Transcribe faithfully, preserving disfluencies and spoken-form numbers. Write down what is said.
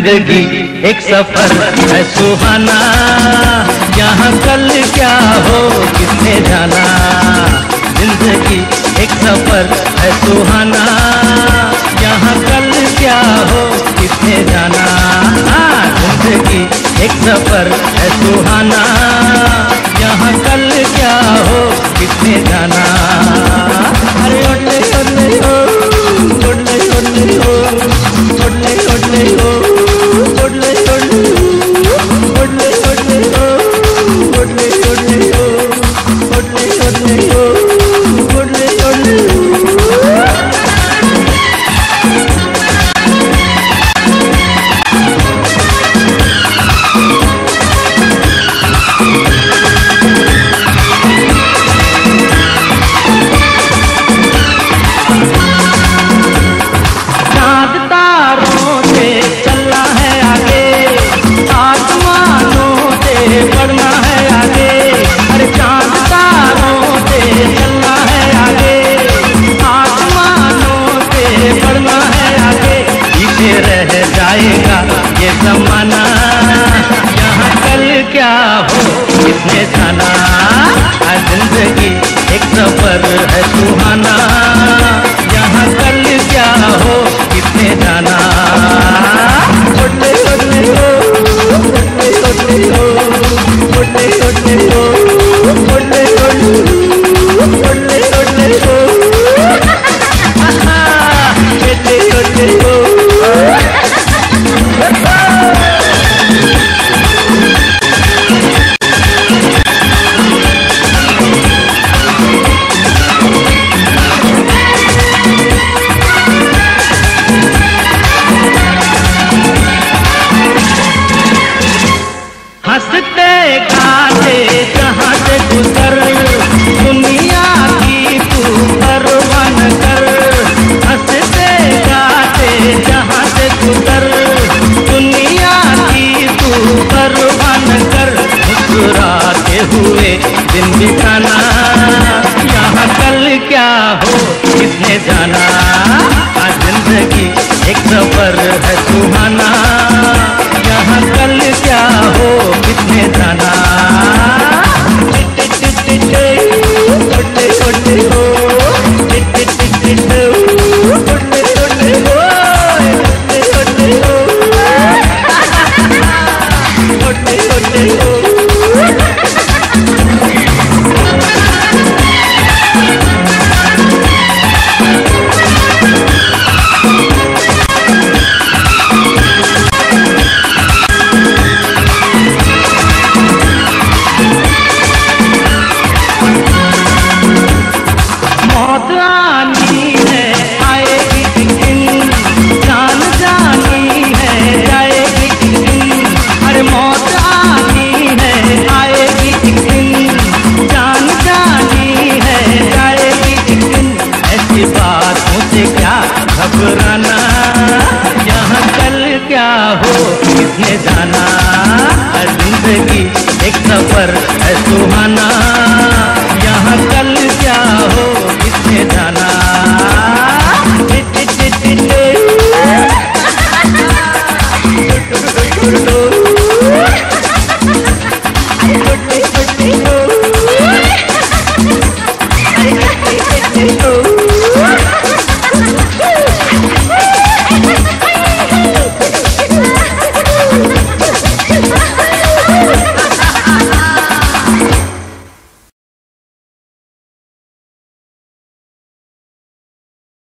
जिंदगी एक सफर है सुहाना, यहाँ कल क्या हो किसने जाना। जिंदगी एक सफर है सुहाना, यहाँ कल क्या हो किसने जाना। जिंदगी एक सफर है सुहाना, यहाँ कल क्या हो किसने जाना। अरे ओडले ओडले हो, ओडले ओडले हो, ओडले ओडले हो, ओडले ओडले हो, ओडले ओडले हो, ओडले ओडले हो, ओडले ओडले हो, ओडले ओडले हो। ये ज़माना यहाँ कल क्या हो किसने जाना। जिंदगी एक सफर है सुहाना, यहाँ कल क्या हो किसने जाना। ओडले ओडले हो, ओडले ओडले हो, ओडले ओडले हो, ओडले ओडले ओडले ओडले हो, ओडले ओडले हो। हंसते गाते जहाँ से गुजर दुनिया की तू परवान कर। हंसते गाते जहाँ से गुजर दुनिया की तू परवान कर। मुस्कुराते हुए दिन बिताना, यहाँ कल क्या हो किसने जाना। जिंदगी एक सफर है सुहाना, यहाँ कल क्या हो किसने जाना। ओडले ओडले हो, ओडले ओडले हो, ओडले ओडले हो, ओडले ओडले हो। घबराना, यहाँ कल क्या हो किसने जाना। जिंदगी एक सफर है सुहाना, यहाँ कल क्या हो किसने जाना। Oh